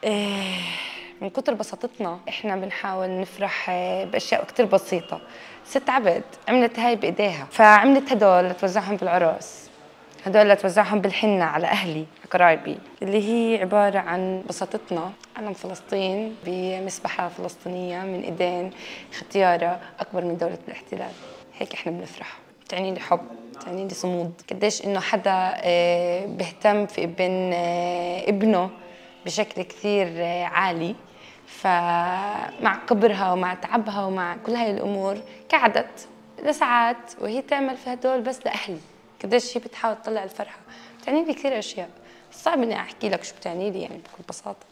إيه، من كتر بساطتنا احنا بنحاول نفرح باشياء كتير بسيطه. ست عبد عملت هاي بايديها، فعملت هدول لتوزعهم بالعراس، هدول لتوزعهم بالحنه على اهلي قرايبي، اللي هي عباره عن بساطتنا. علم فلسطين بمسبحه فلسطينيه من ايدين ختياره اكبر من دوله الاحتلال. هيك احنا بنفرح. بتعني لي حب، بتعني لي صمود، قديش انه حدا بيهتم في ابن ابنه بشكل كثير عالي. فمع كبرها ومع تعبها ومع كل هاي الامور قعدت لساعات وهي تعمل في هدول بس لاهلي. قديش هي بتحاول تطلع الفرحه. بتعني لي كثير اشياء، صعب اني احكي لك شو بتعني لي يعني بكل بساطه.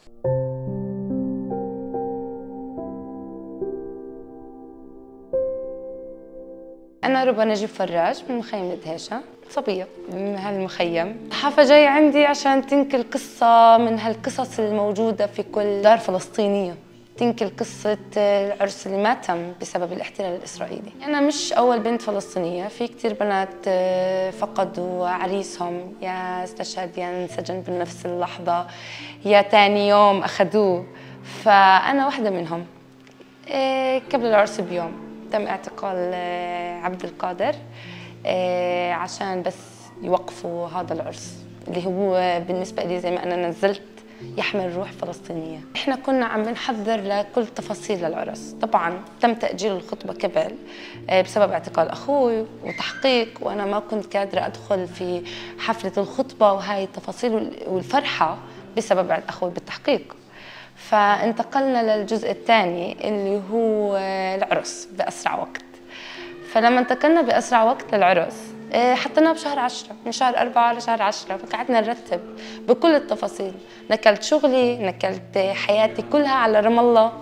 أنا ربى نجيب فراج من مخيم الدهيشة، صبية من هالمخيم. الصحافة جاية عندي عشان تنقل قصة من هالقصص الموجودة في كل دار فلسطينية، تنقل قصة العرس اللي ما تم بسبب الاحتلال الإسرائيلي. أنا مش أول بنت فلسطينية، في كتير بنات فقدوا عريسهم، يا استشهد يا انسجن بنفس اللحظة يا تاني يوم أخذوه. فأنا واحدة منهم. قبل العرس بيوم تم اعتقال عبد القادر عشان بس يوقفوا هذا العرس اللي هو بالنسبة لي زي ما أنا نزلت يحمل روح فلسطينية. إحنا كنا عم بنحضر لكل تفاصيل العرس. طبعاً تم تأجيل الخطبة قبل بسبب اعتقال أخوي وتحقيق، وأنا ما كنت قادرة أدخل في حفلة الخطبة وهاي التفاصيل والفرحة بسبب أخوي بالتحقيق. فانتقلنا للجزء الثاني اللي هو العرس بأسرع وقت. فلما انتقلنا بأسرع وقت للعرس حطيناه بشهر 10، من شهر 4 لشهر 10، فقعدنا نرتب بكل التفاصيل. نقلت شغلي، نقلت حياتي كلها على رام الله.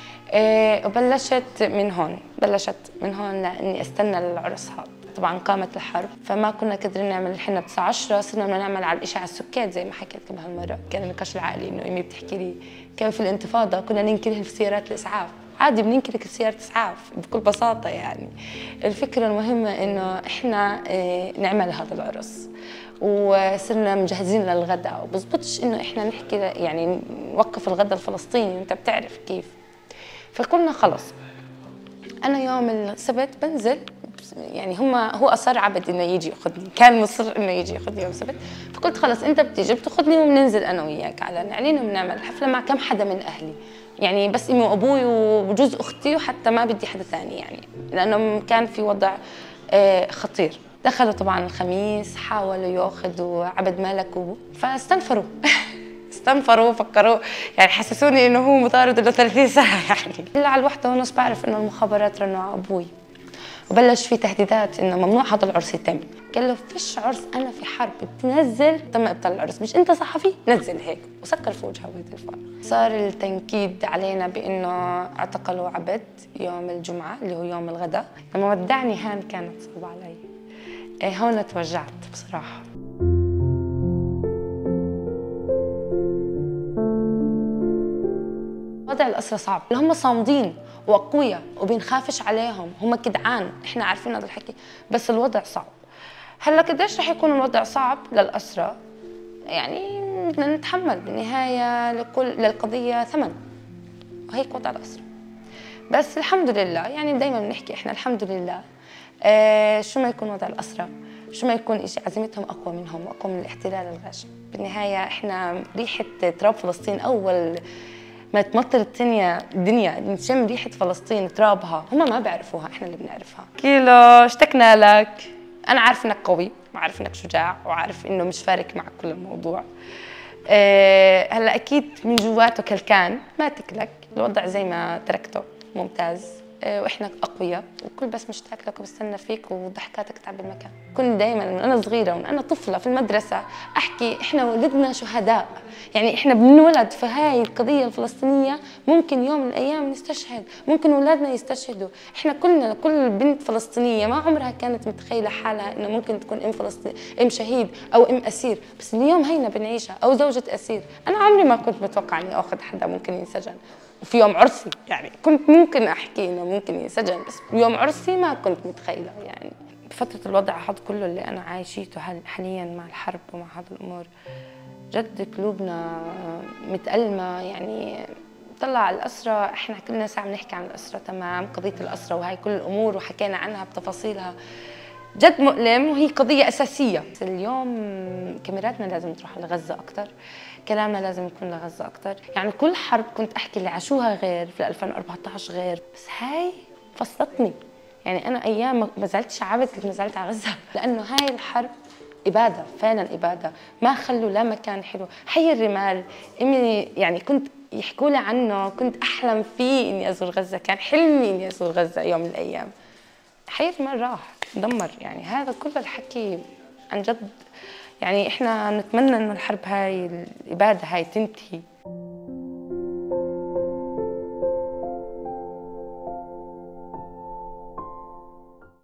وبلشت من هون، لاني استنى للعرس هذا. طبعا قامت الحرب فما كنا قادرين نعمل الحنه ب 10، صرنا بدنا نعمل على الاشعه السكات زي ما حكيت لكم هالمره. كان النقاش العائلي انه ايمي بتحكي لي كيف في الانتفاضه كنا ننكرهن في سيارات الاسعاف. عادي بننكر كل سيارة اسعاف بكل بساطه يعني. الفكره المهمه انه احنا نعمل هذا العرس، وصرنا مجهزين للغداء. وبزبطش انه احنا نحكي يعني نوقف الغداء الفلسطيني، انت بتعرف كيف. فقلنا خلص انا يوم السبت بنزل، يعني هو اصر عبد انه يجي ياخذني، كان مصر انه يجي ياخذني يوم السبت. فقلت خلص انت بتيجي بتاخذني وبننزل انا وياك على نعلين وبنعمل حفله مع كم حدا من اهلي، يعني بس امي وابوي وجوز اختي، وحتى ما بدي حدا ثاني يعني، لانه كان في وضع خطير. دخلوا طبعا الخميس حاولوا ياخذوا عبد مالك فاستنفروا استنفروا وفكروا يعني حسسوني انه هو مطارد له 30 ساعه يعني. الا على الوحده ونص بعرف انه المخابرات رنوا على ابوي وبلش في تهديدات انه ممنوع هذا العرس يتم. قال له فيش عرس، انا في حرب، بتنزل تم ابطال العرس، مش انت صحفي نزل هيك، وسكر في وجهه بالتليفون. صار التنكيد علينا بانه اعتقلوا عبد يوم الجمعه اللي هو يوم الغداء. لما ودعني هان كانت صعبه علي، هون توجعت بصراحه. وضع الأسرة صعب، هم صامدين وأقوياء وبنخافش عليهم، هم كدعان، إحنا عارفين هذا الحكي، بس الوضع صعب. هلا قديش رح يكون الوضع صعب للأسرة؟ يعني بدنا نتحمل بالنهاية، للقضية ثمن، وهيك وضع الأسرة. بس الحمد لله، يعني دايما بنحكي إحنا الحمد لله. شو ما يكون وضع الأسرة، شو ما يكون إشي، عزيمتهم أقوى منهم وأقوى من الاحتلال الغاشم. بالنهاية إحنا ريحة تراب فلسطين أول ما تمطر الدنيا نشم ريحة فلسطين ترابها، هم ما بيعرفوها، احنا اللي بنعرفها. كيلو اشتقنا لك، انا عارف انك قوي وعارف انك شجاع وعارف انه مش فارق معك كل الموضوع. هلا اكيد من جواته كلكان ما تكلك، الوضع زي ما تركته ممتاز. واحنا اقوياء وكل بس مشتاق لك وبستنى فيك وضحكاتك تعبي المكان. كنت دائما من انا صغيره ومن انا طفله في المدرسه احكي احنا ولدنا شهداء، يعني احنا بنولد في هاي القضيه الفلسطينيه، ممكن يوم من الايام نستشهد، ممكن اولادنا يستشهدوا. احنا كلنا، كل بنت فلسطينيه ما عمرها كانت متخيله حالها انه ممكن تكون ام شهيد او ام اسير، بس اليوم هينا بنعيشها، او زوجة اسير. انا عمري ما كنت متوقعه اني اخذ حدا ممكن ينسجن، وفي يوم عرسي يعني كنت ممكن احكي انه ممكن ينسجن، بس يوم عرسي ما كنت متخيله يعني. بفتره الوضع هذا كله اللي انا عايشيته حاليا مع الحرب ومع هذه الامور، جد قلوبنا متألمة. يعني طلع على الأسرة، احنا كلنا ساعة بنحكي عن الأسرة، تمام، قضية الأسرة وهي كل الأمور وحكينا عنها بتفاصيلها، جد مؤلم وهي قضية أساسية. اليوم كاميراتنا لازم تروح على غزة أكثر، كلامنا لازم يكون لغزة أكثر. يعني كل حرب كنت أحكي اللي عاشوها غير، في 2014 غير، بس هاي فصلتني. يعني أنا أيام ما زعلتش عبد قد ما زعلت على غزة، لأنه هاي الحرب إبادة، فعلا إبادة، ما خلوا لا مكان حلو. حي الرمال إمي يعني كنت يحكوا لي عنه، كنت أحلم فيه إني أزور غزة، كان حلمي إني أزور غزة يوم من الأيام. حي الرمال راح دمر. يعني هذا كل الحكي عن جد. يعني احنا نتمنى انه الحرب هاي، الاباده هاي تنتهي.